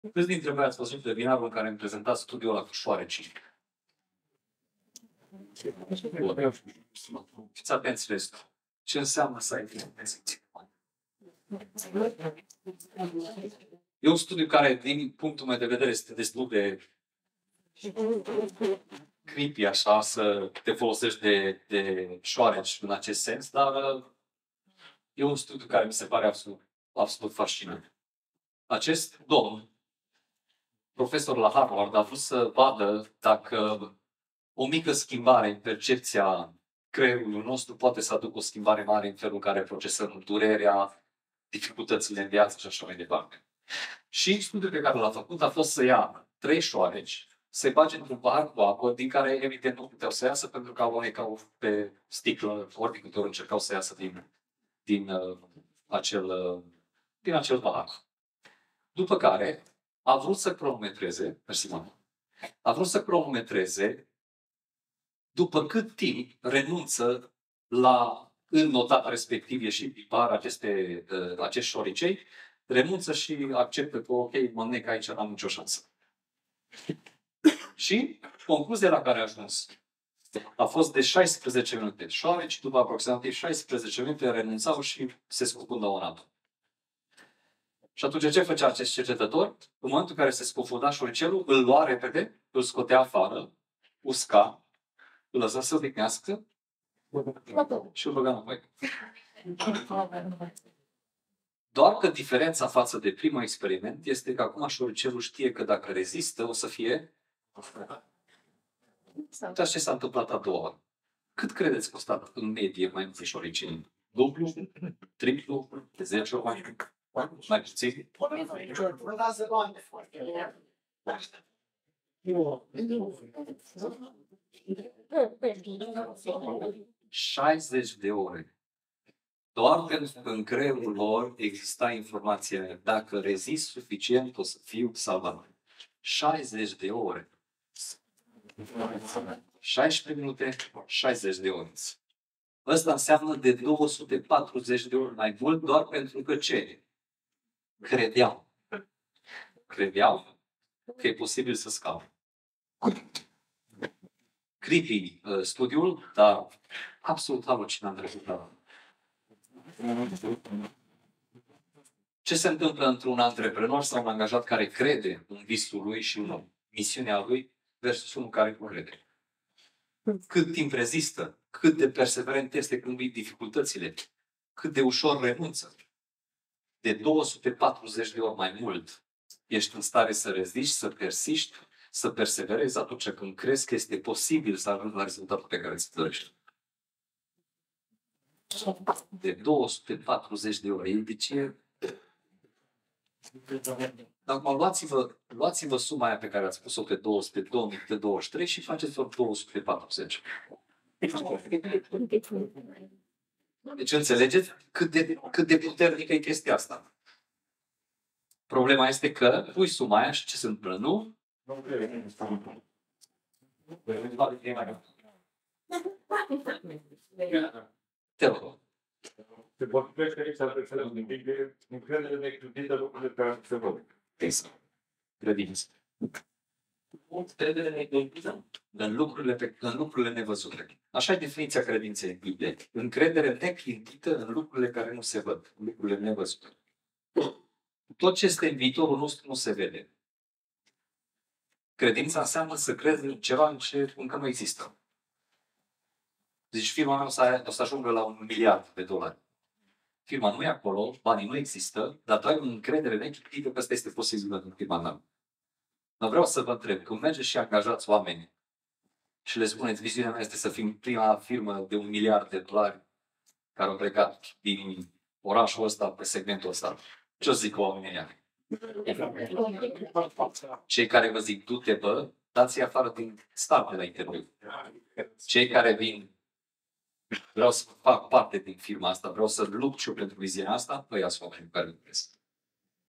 Câți dintre voi ați văzut webinarul în care am prezentat studiul ăla cu șoarecii? Fiți atenți, restul. Ce înseamnă să ai intenții? E un studiu care, din punctul meu de vedere, este destul de creepy, așa, să te folosești de șoareci în acest sens, dar e un studiu care mi se pare absolut fascinant. Acest domn, profesor la Harvard, a vrut să vadă dacă o mică schimbare în percepția creierului nostru poate să aducă o schimbare mare în felul în care procesăm durerea, dificultățile în viață și așa mai departe. Și studiul pe care l-a făcut a fost să ia 3 șoareci, să-i bage într-un pahar cu apă, din care evident nu puteau să iasă, pentru că alunecau pe sticlă ori de câte ori încercau să iasă din acel pahar. După care a vrut să cronometreze, a vrut să cronometreze după cât timp renunță la înnotat respectiv ieșit din pahar acești șoricei, renunță și acceptă că, ok, mă nec aici, n-am nicio șansă. Și concluzia la care a ajuns a fost de 16 minute. Șoareci, după aproximativ 16 minute, renunțau și se scufundau în apă. Și atunci ce făcea acest cercetător? În momentul în care se scufunda șoricelul, îl lua repede, îl scotea afară, usca, îl lăsa să odihnească și îl băga înapoi. Doar că diferența față de primul experiment este că acum șoricelul știe că dacă rezistă, o să fie... Dar ce s-a întâmplat a doua oară? Cât credeți că a stat în medie mai mulți șoriceni? Dublu? Triplu? De 10 ori? Mai puțin? 60 de ore. Doar pentru că în creierul lor exista informația dacă rezist suficient, o să fiu salvat. 60 de ore. 16 minute, 60 de ore. Ăsta înseamnă de 240 de ori mai mult doar pentru că ce? Credeau că e posibil să scape. Creepy studiul, dar absolut halucinant rezultat. Ce se întâmplă într-un antreprenor sau un angajat care crede în visul lui și în misiunea lui versus unul care nu crede? Cât timp rezistă, cât de perseverent este când vin dificultățile, cât de ușor renunță. De 240 de ori mai mult ești în stare să reziști, să persiști, să perseverezi atunci când crezi că este posibil să ajungi la rezultatul pe care ți-l dorești. De 240 de ore. Deci e... Acum luați-vă suma aia pe care ați pus-o pe 2023 și faceți-o 240. Deci înțelegeți cât de puternică e chestia asta. Problema este că pui suma aia și ce se întâmplă, nu? Te rog. Se vorbește aici despre încredere neclintită lucrurile care se văd. Exact. Credință. Încredere neclintită în lucrurile nevăzute. Așa e definiția credinței în Biblie. Încredere neclintită în lucrurile care nu se văd, în lucrurile nevăzute. Tot ce este în viitorul nostru nu se vede. Credința înseamnă să crezi în ceva ce încă nu există. Deci firma mea o să ajungă la $1 miliard. Firma nu e acolo, banii nu există, dar tu ai o încredere neclintită că asta este posibil în firma mea. Dar vreau să vă întreb, când mergeți și angajați oameni și le spuneți, viziunea mea este să fim prima firmă de $1 miliard care au plecat din orașul ăsta pe segmentul ăsta, ce o zic oamenii ăia? Cei care vă zic, du-te bă, dați-i afară din start de la interviu. Cei care vin, vreau să fac parte din firma asta, vreau să lupt și eu pentru viziunea asta, ăia sunt oamenii care lucrez.